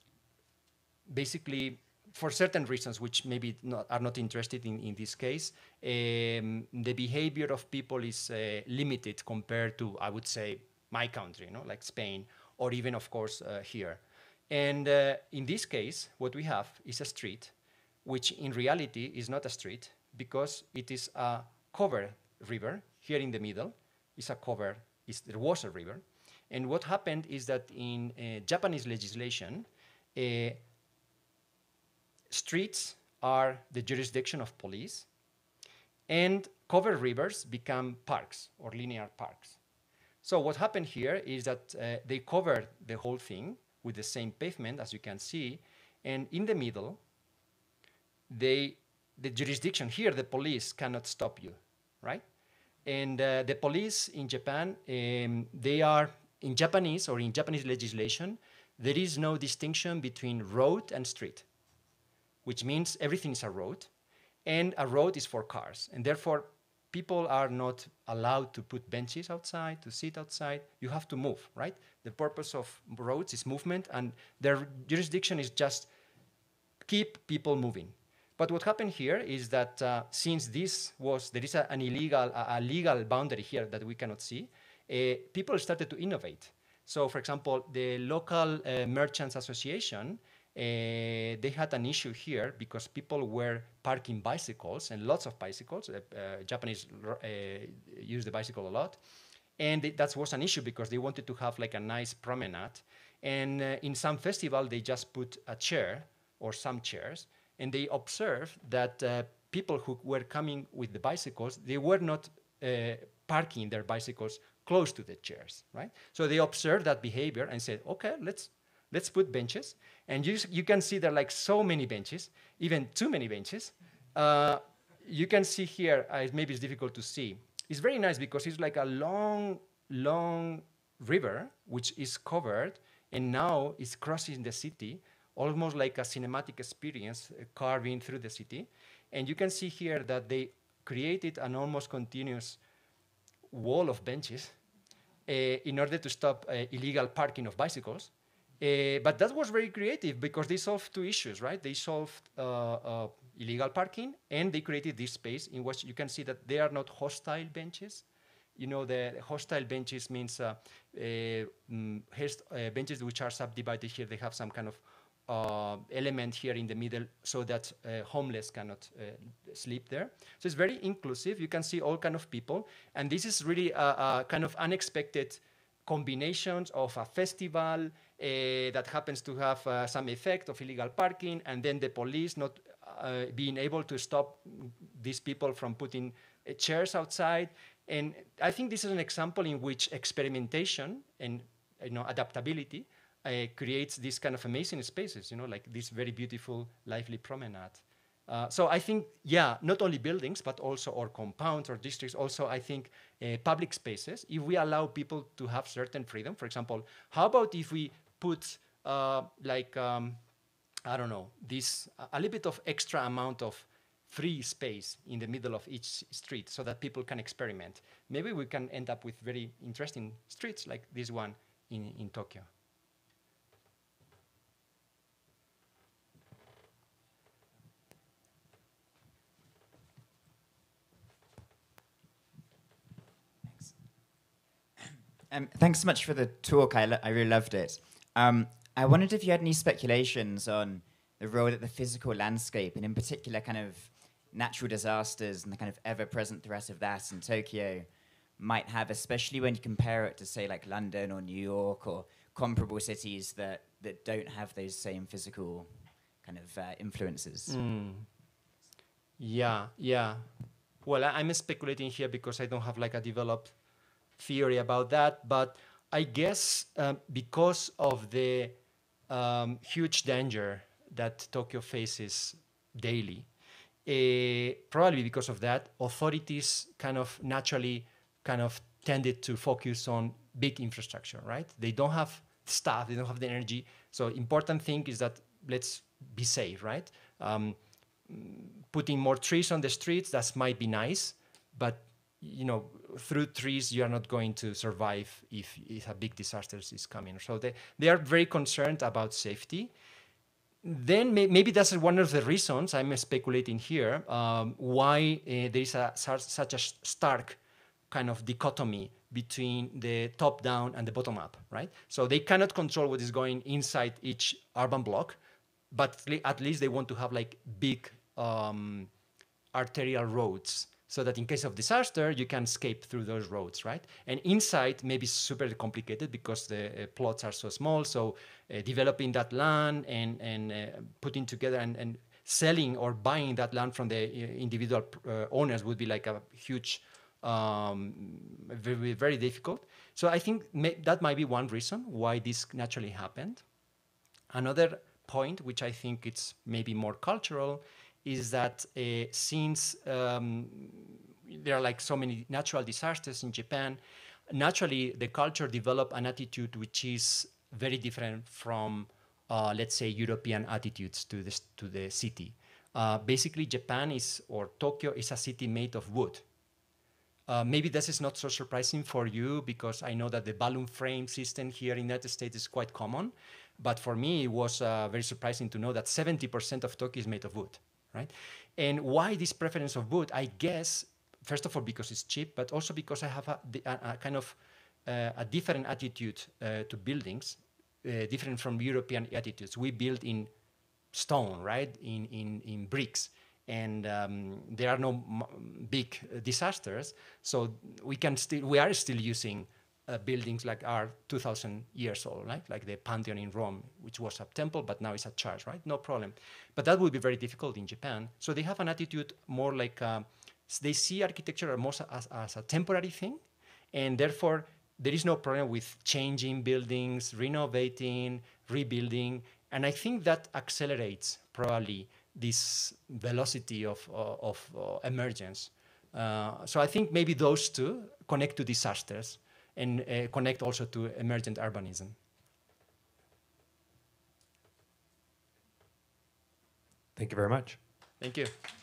basically, for certain reasons, which maybe not, are not interested in, in this case, um, the behavior of people is uh, limited compared to, I would say, my country, you know, like Spain, or even, of course, uh, here. And uh, in this case, what we have is a street, which in reality is not a street, because it is a covered river. Here in the middle is a covered, is, there was a river. And what happened is that in uh, Japanese legislation, uh, streets are the jurisdiction of police, and covered rivers become parks or linear parks. So what happened here is that uh, they covered the whole thing with the same pavement, as you can see, and in the middle, they the jurisdiction here, the police cannot stop you, right? And uh, the police in Japan, um, they are, in Japanese or in Japanese legislation, there is no distinction between road and street, which means everything is a road, and a road is for cars. And therefore, people are not allowed to put benches outside, to sit outside. You have to move, right? The purpose of roads is movement, and their jurisdiction is just keep people moving. But what happened here is that uh, since this was, there is a, an illegal, a, a legal boundary here that we cannot see, uh, people started to innovate. So for example, the local uh, merchants association, uh, they had an issue here because people were parking bicycles and lots of bicycles. Uh, uh, Japanese uh, use the bicycle a lot. And it, that was an issue because they wanted to have like a nice promenade. And uh, in some festival, they just put a chair or some chairs, and they observed that uh, people who were coming with the bicycles, they were not uh, parking their bicycles close to the chairs, right? So they observed that behavior and said, okay, let's let's put benches. And you, you can see there are like so many benches, even too many benches. Uh, you can see here, uh, maybe it's difficult to see. It's very nice because it's like a long, long river, which is covered, and now it's crossing the city, almost like a cinematic experience, uh, carving through the city. And you can see here that they created an almost continuous wall of benches uh, in order to stop uh, illegal parking of bicycles. Uh, but that was very creative because they solved two issues, right? They solved uh, uh, illegal parking, and they created this space in which you can see that they are not hostile benches. You know, the hostile benches means uh, uh, mm, uh, benches which are subdivided here. They have some kind of uh, element here in the middle so that uh, homeless cannot uh, sleep there. So it's very inclusive. You can see all kind of people. And this is really a, a kind of unexpected combinations of a festival uh, that happens to have uh, some effect of illegal parking, and then the police not uh, being able to stop these people from putting uh, chairs outside. And I think this is an example in which experimentation and you know, adaptability uh, creates these kind of amazing spaces, you know, like this very beautiful, lively promenade. Uh, so I think, yeah, not only buildings, but also or compounds or districts, also I think uh, public spaces, if we allow people to have certain freedom. For example, how about if we put uh, like, um, I don't know, this, a little bit of extra amount of free space in the middle of each street so that people can experiment. Maybe we can end up with very interesting streets like this one in, in Tokyo.
Um, thanks so much for the talk. I, I really loved it. Um, I wondered if you had any speculations on the role that the physical landscape, and in particular kind of natural disasters and the kind of ever-present threat of that in Tokyo might have, especially when you compare it to, say, like London or New York or comparable cities that, that don't have those same physical kind of uh, influences.
Mm. Yeah, yeah. Well, I, I'm speculating here because I don't have like a developed theory about that, but I guess um, because of the um, huge danger that Tokyo faces daily, uh, probably because of that, authorities kind of naturally kind of tended to focus on big infrastructure, right? They don't have staff, they don't have the energy. So important thing is that let's be safe, right? Um, putting more trees on the streets, that might be nice, but you know, through trees, you are not going to survive if, if a big disaster is coming. So they, they are very concerned about safety. Then may, maybe that's one of the reasons, I'm speculating here, um, why uh, there is a, such a stark kind of dichotomy between the top-down and the bottom-up, right? So they cannot control what is going inside each urban block, but at least they want to have like big um, arterial roads, so that in case of disaster, you can escape through those roads, right? And inside, maybe super complicated because the uh, plots are so small. So uh, developing that land and, and uh, putting together and, and selling or buying that land from the uh, individual uh, owners would be like a huge, um, very, very difficult. So I think may that might be one reason why this naturally happened. Another point, which I think it's maybe more cultural, is that uh, since um, there are like so many natural disasters in Japan, naturally the culture developed an attitude which is very different from, uh, let's say, European attitudes to, this, to the city. Uh, basically, Japan is, or Tokyo is a city made of wood. Uh, maybe this is not so surprising for you because I know that the balloon frame system here in the United States is quite common. But for me, it was uh, very surprising to know that seventy percent of Tokyo is made of wood. right? And why this preference of wood? I guess, first of all, because it's cheap, but also because I have a, a, a kind of uh, a different attitude uh, to buildings, uh, different from European attitudes. We build in stone, right, in, in, in bricks. And um, there are no m big uh, disasters, so we can still, we are still using uh, buildings like are two thousand years old, right? Like the Pantheon in Rome, which was a temple, but now it's a church, right? No problem. But that would be very difficult in Japan. So they have an attitude more like, uh, they see architecture almost as, as a temporary thing, and therefore there is no problem with changing buildings, renovating, rebuilding, and I think that accelerates probably this velocity of, uh, of uh, emergence. Uh, so I think maybe those two connect to disasters and uh, connect also to emergent urbanism.
Thank you very much.
Thank you.